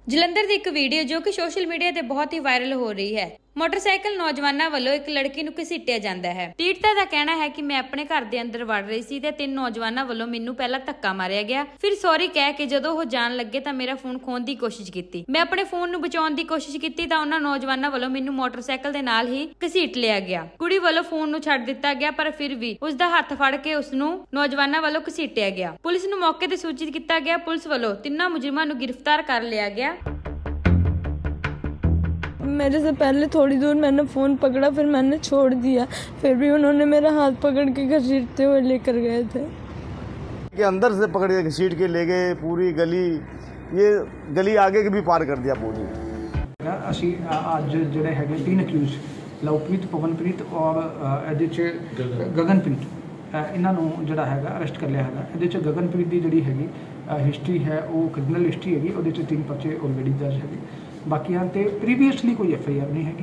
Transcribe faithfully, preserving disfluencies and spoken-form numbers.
ਜਲੰਧਰ ਦੀ ਇੱਕ ਵੀਡੀਓ ਜੋ ਕਿ ਸੋਸ਼ਲ ਮੀਡੀਆ ਤੇ ਬਹੁਤ ਹੀ ਵਾਇਰਲ ਹੋ ਰਹੀ ਹੈ। ਮੋਟਰਸਾਈਕਲ ਨੌਜਵਾਨਾਂ ਵੱਲੋਂ ਇੱਕ ਲੜਕੀ ਨੂੰ ਘਸੀਟਿਆ ਜਾਂਦਾ ਹੈ। ਪੀੜਤਾ ਦਾ ਕਹਿਣਾ ਹੈ ਕਿ ਮੈਂ ਆਪਣੇ ਘਰ ਦੇ ਅੰਦਰ ਵੜ ਰਹੀ ਸੀ ਤੇ ਤਿੰਨ ਨੌਜਵਾਨਾਂ ਵੱਲੋਂ ਮੈਨੂੰ ਪਹਿਲਾਂ ਧੱਕਾ ਮਾਰਿਆ ਗਿਆ, ਫਿਰ ਸੌਰੀ ਕਹਿ ਕੇ ਜਦੋਂ ਉਹ ਜਾਣ ਲੱਗੇ ਤਾਂ ਮੇਰਾ ਫੋਨ ਖੋਹਣ ਦੀ ਕੋਸ਼ਿਸ਼ ਕੀਤੀ। ਮੈਂ ਆਪਣੇ ਫੋਨ ਨੂੰ ਬਚਾਉਣ ਦੀ ਕੋਸ਼ਿਸ਼ ਕੀਤੀ ਤਾਂ ਉਹਨਾਂ ਨੌਜਵਾਨਾਂ ਵੱਲੋਂ ਮੈਨੂੰ ਮੋਟਰਸਾਈਕਲ ਦੇ ਨਾਲ ਹੀ ਘਸੀਟ ਲਿਆ ਗਿਆ। ਕੁੜੀ ਵੱਲੋਂ ਫੋਨ ਨੂੰ ਛੱਡ ਦਿੱਤਾ ਗਿਆ ਪਰ ਫਿਰ ਵੀ ਉਸ ਦਾ ਹੱਥ ਫੜ ਕੇ ਉਸ ਨੂੰ ਨੌਜਵਾਨਾਂ ਵੱਲੋਂ ਘਸੀਟਿਆ ਗਿਆ। ਪੁਲਿਸ ਨੂੰ ਮੌਕੇ ਤੇ ਸੂਚਿਤ ਕੀਤਾ ਗਿਆ। ਪੁਲਿਸ ਵੱਲੋਂ ਤਿੰਨਾਂ ਮੁਜਰਮਾਂ ਨੂੰ गिरफ्तार कर लिया गया। मेरे से पहले थोड़ी दूर मैंने फ़ोन पकड़ा, फिर मैंने छोड़ दिया, फिर भी उन्होंने मेरा हाथ पकड़ के घसीटते हुए लेकर गए थे कि अंदर से पकड़ के घसीट के ले गए। पूरी गली, ये गली आगे की भी पार कर दिया पूरी। ਅਸੀਂ ਅੱਜ ਜਿਹੜੇ ਹੈਗੇ तीन ਅਕਿਊਜ਼ ਲਵਪ੍ਰੀਤ, ਪਵਨਪ੍ਰੀਤ ਔਰ ਇਹਦੇ 'ਚ ਗਗਨਪ੍ਰੀਤ, ਇਹਨਾਂ ਨੂੰ ਜਿਹੜਾ ਹੈਗਾ ਅਰੈਸਟ ਕਰ ਲਿਆ ਹੈਗਾ। ਇਹਦੇ 'ਚ ਗਗਨਪ੍ਰੀਤ ਦੀ ਜਿਹੜੀ ਹੈਗੀ ਹਿਸਟਰੀ ਹੈ ਉਹ ਕ੍ਰਿਮੀਨਲ ਹਿਸਟਰੀ ਹੈਗੀ, ਉਹਦੇ 'ਚ ਤਿੰਨ ਪਰਚੇ ਆਲਰੇਡੀ ਦਰਜ ਹੈਗੇ। ਬਾਕੀਆਂ 'ਤੇ ਪ੍ਰੀਵੀਅਸਲੀ ਕੋਈ ਐਫ ਆਈ ਆਰ ਨਹੀਂ ਹੈਗੀ।